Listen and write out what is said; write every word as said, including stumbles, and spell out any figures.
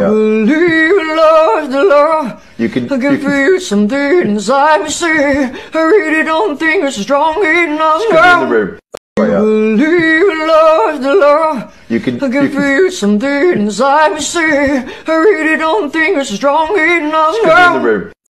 yeah. Believe in love, the love. You can, I can you feel something inside me say, I really don't think it's strong enough. can, in the room. Right, yeah. Believe in love, the love. You can, I can you can, feel something inside me say, I really don't think it's strong enough. in the room.